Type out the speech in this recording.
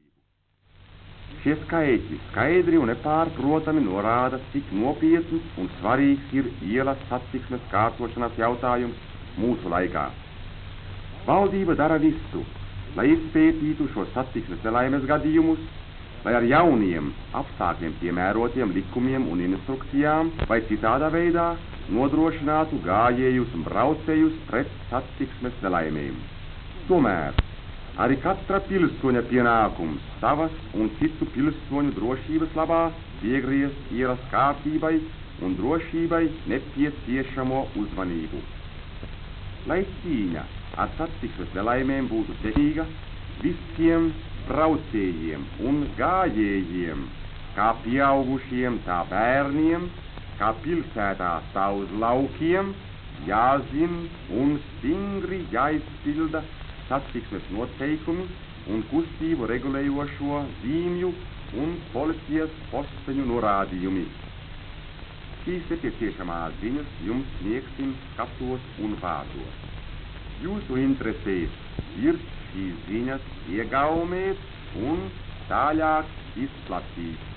Šie skaitļi skaidri un nepārprotami norāda, cik nopietns un svarīgs ir ielas satiksmes kārtošanas jautājums mūsu laikā. Valdība dara visu, lai izpētītu šo satiksmes nelaimes gadījumus, lai ar jauniem apstākļiem piemērotiem likumiem un instrukcijām vai citādā veidā nodrošinātu gājējus un braucējus pret satiksmes nelaimēm. Tomēr arī katra pilsoņa pienākums savas un citu pilsoņu drošības labā piegriezt ielas kārtībai un drošībai nepieciešamo uzmanību. Lai cīņa ar satiksmes nelaimēm būtu sekmīga, visiem braucējiem un gājējiem, kā pieaugušiem, tā bērniem, kā pilsētās, tā uz laukiem, jāzina un stingri jāizpilda satiksmes noteikumi un kustību regulējošo zīmju un policijas posteņu norādījumi. Šīs nepieciešamās ziņas jums sniegsim skatos un vārdos. Jūsu interesēs ir šīs ziņas iegaumēt un tālāk izplatīt.